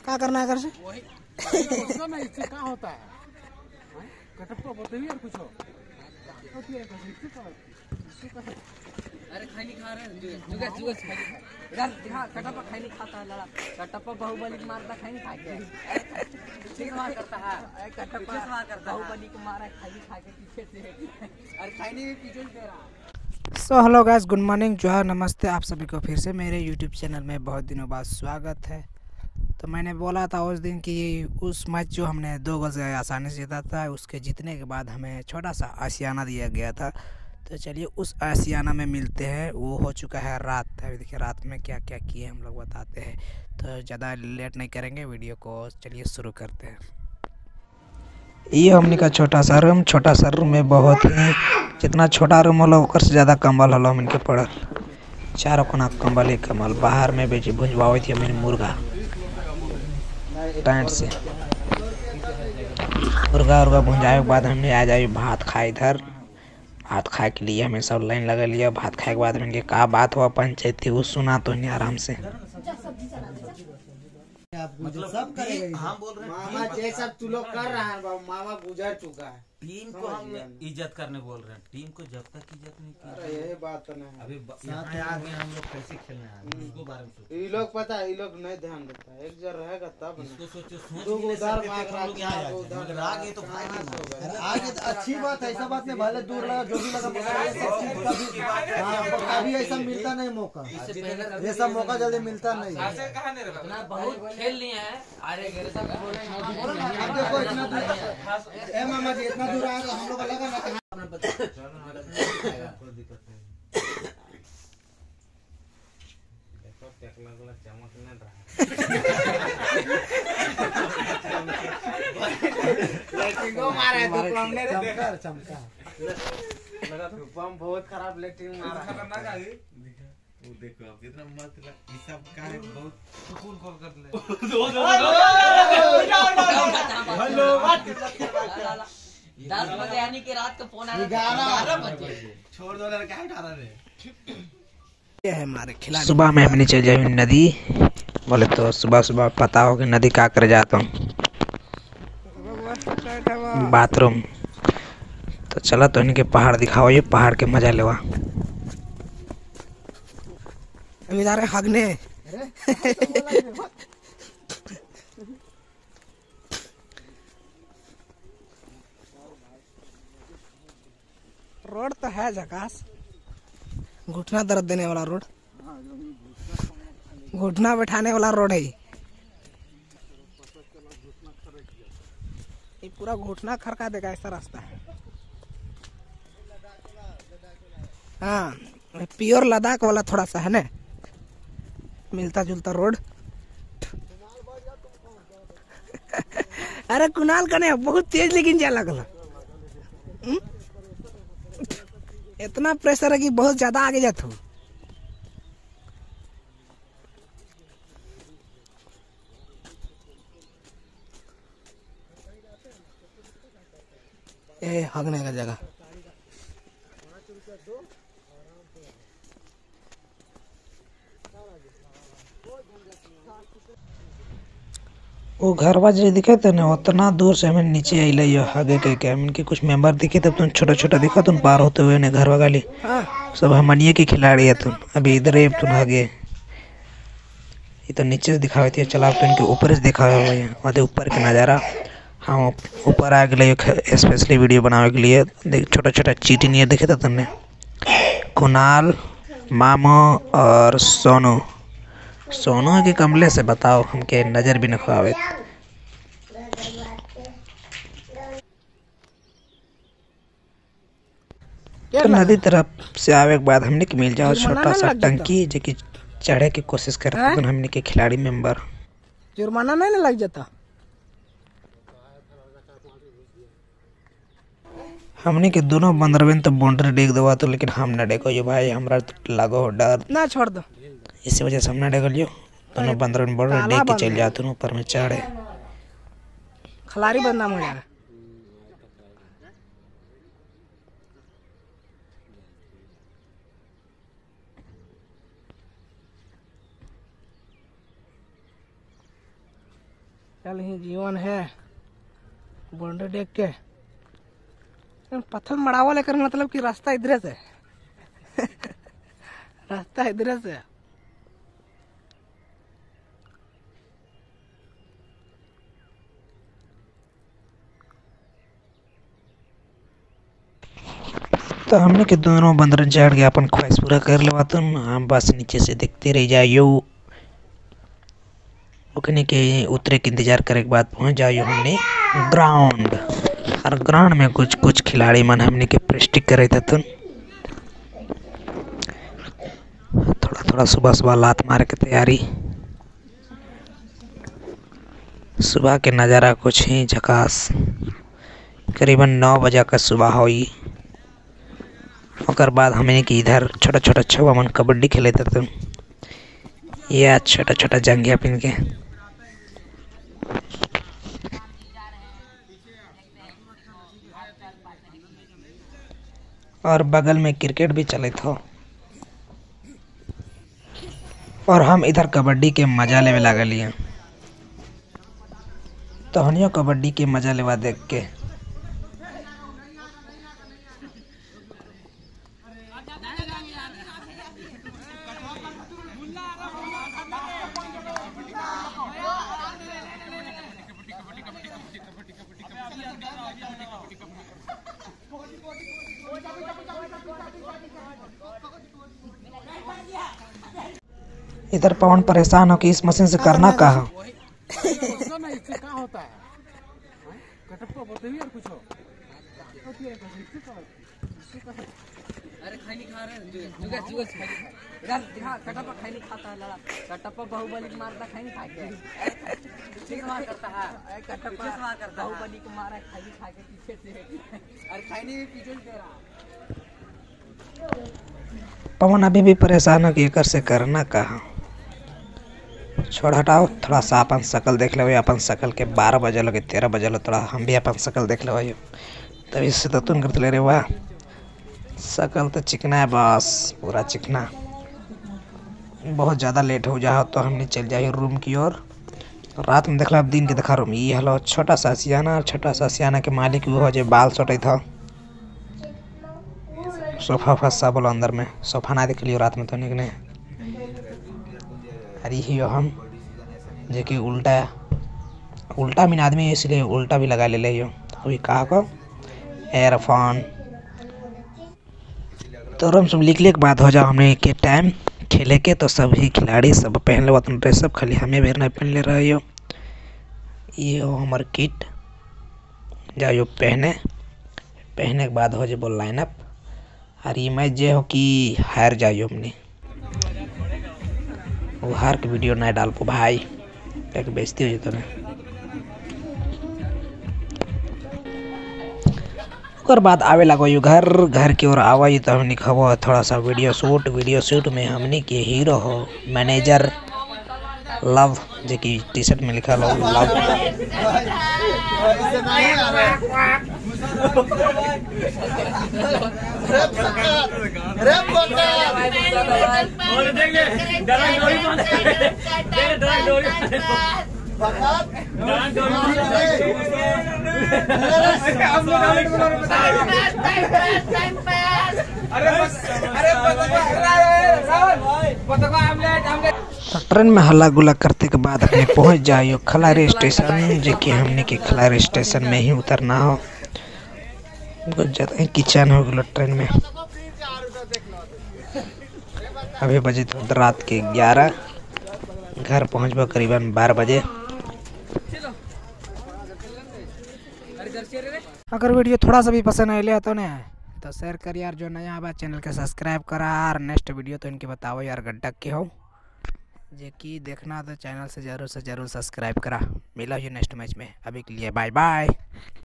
क्या करना है घर से? वही ना, इससे क्या होता है? कटप्पा बोलते ही यार कुछ हो। अरे खैनी खा रहे हैं जुगस जुगस खैनी इधर दिखा। कटप्पा खैनी खाता है लड़ा। कटप्पा बाहुबली को मारता खैनी खा के ठीक सवाल करता है। कटप्पा सवाल करता है बाहुबली को मारा खैनी खा के पीछे से। अरे खैनी भी पीछे से दे रहा। So hello guys, good morning, जोहार, नमस्ते। आप सभी को फिर से मेरे यूट्यूब चैनल में बहुत दिनों बाद स्वागत है। तो मैंने बोला था उस दिन कि उस मैच जो हमने 2 गोल से आसानी से जीता था, उसके जीतने के बाद हमें छोटा सा आशियाना दिया गया था। तो चलिए उस आशियाना में मिलते हैं। वो हो चुका है रात। अभी देखिए रात में क्या क्या किए हम लोग बताते हैं। तो ज़्यादा लेट नहीं करेंगे, वीडियो को चलिए शुरू करते हैं। ये हमने का छोटा सा रूम में बहुत ही जितना छोटा रूम होलो ओकर से ज़्यादा कंबल होलो हमन के पड़ल। चारों कोना कंबल ही कंबल। बाहर में बेची भुजवाई थी हमने मुर्गा टेंट से। मुर्गा भुंजाए के बाद हमने आ जाए भात खाए। इधर भात खाए के लिए हमें सब लाइन लगा लिया। भात खाए के बाद हमने कहा बात हुआ पंचायती, वो सुना तो नहीं आराम से। मतलब सब करेगा। हम बोल रहे हैं मामा जैसा तू लोग कर रहा है बाबू, मामा गुजर चुका है। टीम को हम इज्जत करने बोल रहे हैं। टीम को जब तक इज्जत नहीं की, अरे यही बात तो नहीं। अभी यहाँ आगे हम लोग कैसे खेलने आए उसको बारे में सोचो। ये लोग पता है, ये लोग नहीं ध्यान देता है। एक जगह रहेगा तब इसको सोचो। दो उधर मार रहा है, उधर आगे तो आगे अच्छी बात है। ऐसा बात नहीं, भले दूर लगा जो भी लगा कभी ऐसा मिलता नहीं मौका। ये सब मौका जल्दी मिलता नहीं। बहुत खेल लिए हैं। अरे देखो इतना मामा जी इतना दूर आए तो हम लोग लगा ना कहां कोई दिक्कत नहीं। देखो टेकला वाला चमक नहीं रहा लेकिन वो मारा है तो हमने चमका लगा। तो बम बहुत खराब लेकिन मारा खतरनाक आ गई। वो देखो अब कितना मस्त लग। ये सब का है, बहुत सुकून कॉल कर ले। हेलो 10 बजे यानी कि रात को फोन आया 11 बजे। छोड़ दो लड़का क्या उठा रहे हैं। ये है हमारे खिलाड़ी। सुबह में हमने चल जाए नदी। बोले तो सुबह पता हो कि नदी का कर जाता हूँ बाथरूम। तो चला तो इनके पहाड़ दिखाओ। ये पहाड़ के मजा लेवा। हम जा रहे हगने। रोड तो है झकास। घुटना दर्द देने वाला रोड, घुटना बैठाने वाला रोड है। ये पूरा घुटना खड़का देगा ऐसा रास्ता है। हाँ, प्योर लद्दाख वाला थोड़ा सा है ना, मिलता जुलता रोड। अरे कुणाल का नहीं, बहुत तेज लेकिन जा लगला। इतना प्रेशर है कि बहुत ज्यादा आगे जाता हूँ। ये हगने का जगह। वो घरवा जो दिखे थे ना, उतना दूर से हमें नीचे आई लो आगे के हमन के कुछ मेंबर दिखे तब तुम छोटा दिखा तुम पार होते हुए ने घरवा गाली सब हमनिए के खिलाड़ी है। तुम अभी इधर ही तुम आगे ये तो नीचे से दिखावे थे। चला तो इनके ऊपर से दिखावे हुए हैं वहाँ ऊपर का नज़ारा। हम ऊपर आ गए स्पेशली वीडियो बनाने के लिए। छोटा चीटी नहीं दिखे था तुमने। कुणाल, मामो और सोनू के कमले से बताओ हमके नजर भी न खुआवे। तो नदी तरफ से आवे के बाद हमने के मिल जाओ छोटा सा टंकी जो कि चढ़े की कोशिश कर रहे थे हमने के खिलाड़ी मेंबर। जुर्माना नहीं लग जाता। हमने के दोनों बंदरवेन तो बाउंड्री देख दवा तो, लेकिन हम न देखो जो भाई हमरा लागो डर ना छोड़ दो। इसी वजह से हम न देखो लियो। दोनों बंदरवेन बॉर्डर देख के चल जाते हैं ऊपर में चढ़े। खिलाड़ी बदनाम हो जाएगा। कल ही जीवन है बोंडे देख के पत्थर मड़ावा लेकर, मतलब कि रास्ता इधर से रास्ता इधर से। तो हमने के दोनों बंदर चढ़ के अपन ख्वाहिश पूरा कर लेवा, तो हम बस नीचे से देखते रह जाइयो। उठने के उतरे के इंतजार करे के बाद पहुंच जाइयो हमने ग्राउंड। और ग्राउंड में कुछ कुछ खिलाड़ी मन हमने के प्रैक्टिस करे थे। तो थोड़ा थोड़ा सुबह सुबह लात मारे के तैयारी। सुबह के नज़ारा कुछ ही झकास। करीबन 9 बजे का सुबह हुई। ओकर बाद हमने कि इधर छोटा छोटा छुआ मन कबड्डी खेले थे। तो यह छोटा छोटा जंगिया पिन के और बगल में क्रिकेट भी चले था। और हम इधर कबड्डी के मजा लेवे लागलिए। तो हनियो कबड्डी के मजा लेवा देख के इधर पवन परेशान हो कि इस मशीन से करना क्या है। इससे क्या होता है? कटप्पा बोलते भी और कुछ हो। अरे खैनी खा रहे हैं, जुगस जुगस खैनी खा। इधर दिखा, कटप्पा खैनी खाता है लड़ा। कटप्पा बाहुबली को मारता खैनी खा के। ठीक मार करता है। कटप्पा मार करता है। बाहुबली को मारा खैनी खा के पीछे से। और खैनी भी पीछे से दे रहा। पवन अभी भी परेशान है कि एकर से करना क्या है। छोड़ हटाओ, थोड़ा सा अपन शकल देख ले। अपन शकल के 12 बजे लगे 13 बजे लो, थोड़ा हम भी अपन शकल देख ले। तब इससे तो तुम करते ले रहे। वाह शकल तो चिकना है, बस पूरा चिकना। बहुत ज़्यादा लेट हो जाओ तो हमने चल जाए रूम की ओर। रात में देख लो, अब दिन के देखा रूम। ये हलो छोटा सा सियाना। छोटा सा सियाना के मालिक वो हो जो बाल सोटे था। सोफा फंसा बोलो अंदर में। सोफा ना देख लियो रात में तो निकले। अरे ही हम जो कि उल्टा मीन आदमी, इसलिए उल्टा भी लगा ले लियो। अभी कहा को एयरफोन तो हम सब लिख के बाद हो जाओ हमने के टाइम खेले के। तो सभी खिलाड़ी सब पहन ले अपन ड्रेस, सब खाली हमें भी नहीं पहन ले रहे हो। ये हो हमार किट। जाओ पहने के बाद हो जाए बोल लाइनअप। और ये मैच जो हो कि हार जाइयो हमने। वो हार के वीडियो नहीं डाल पो भाई, एक बेइज्जती हो जाता है। ओकर बाद आवे लगो यू घर की ओर आवा। तो हमने खबो थोड़ा सा वीडियो शूट में हमने के हीरो हो मैनेजर लव, जो कि टी शर्ट में लिखा लो लव। तो ट्रेन में हल्ला गुल्ला करते के बाद अपने पहुंच जाइयो खलारी स्टेशन। जो कि हमने के खलारी स्टेशन में ही उतरना हो। बहुत ज़्यादा किचन हो गया ट्रेन में। अभी बजे तो रात के 11। घर पहुंचबो करीबन 12 बजे। अगर वीडियो थोड़ा सा भी पसंद आए लिया तो ने तो शेयर कर यार। जो नया बा चैनल के सब्सक्राइब करा। और नेक्स्ट वीडियो तो इनके बताओ यार गड्ढा के हो जे कि देखना तो चैनल से जरूर सब्सक्राइब करा। मिला ये नेक्स्ट मैच में। अभी के लिए बाय बाय।